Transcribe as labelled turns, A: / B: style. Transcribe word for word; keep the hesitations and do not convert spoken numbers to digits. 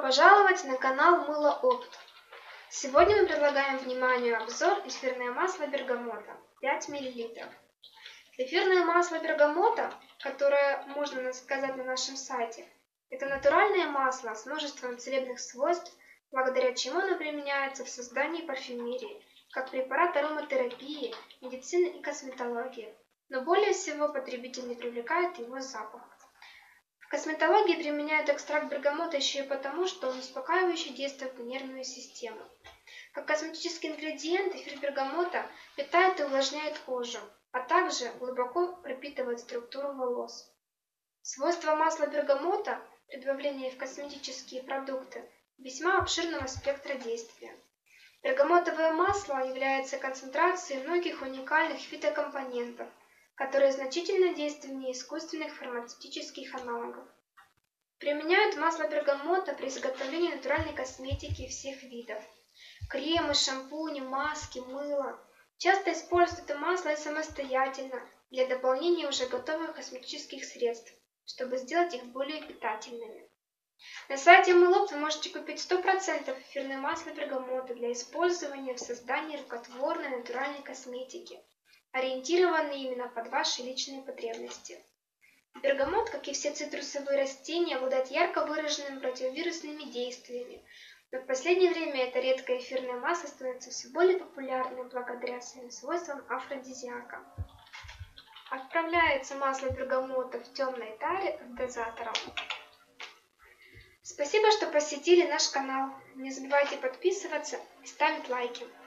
A: пожаловать на канал Мыло Опт. Сегодня мы предлагаем вниманию обзор эфирное масло бергамота пять миллилитров. Эфирное масло бергамота, которое можно заказать на нашем сайте, это натуральное масло с множеством целебных свойств, благодаря чему оно применяется в создании парфюмерии, как препарат ароматерапии, медицины и косметологии. Но более всего потребитель не привлекает его запах. В косметологии применяют экстракт бергамота еще и потому, что он успокаивающе действует на нервную систему. Как косметический ингредиент эфир бергамота питает и увлажняет кожу, а также глубоко пропитывает структуру волос. Свойства масла бергамота при добавлении в косметические продукты весьма обширного спектра действия. Бергамотовое масло является концентрацией многих уникальных фитокомпонентов, которые значительно действеннее искусственных фармацевтических аналогов. Применяют масло бергамота при изготовлении натуральной косметики всех видов. Кремы, шампуни, маски, мыло. Часто используют это масло и самостоятельно для дополнения уже готовых косметических средств, чтобы сделать их более питательными. На сайте Мыло вы можете купить сто процентов эфирное масло бергамота для использования в создании рукотворной натуральной косметики, ориентированные именно под ваши личные потребности. Бергамот, как и все цитрусовые растения, обладает ярко выраженными противовирусными действиями, но в последнее время это редкое эфирное масло становится все более популярным благодаря своим свойствам афродизиака. Отправляется масло бергамота в темной таре с дозатором. Спасибо, что посетили наш канал. Не забывайте подписываться и ставить лайки.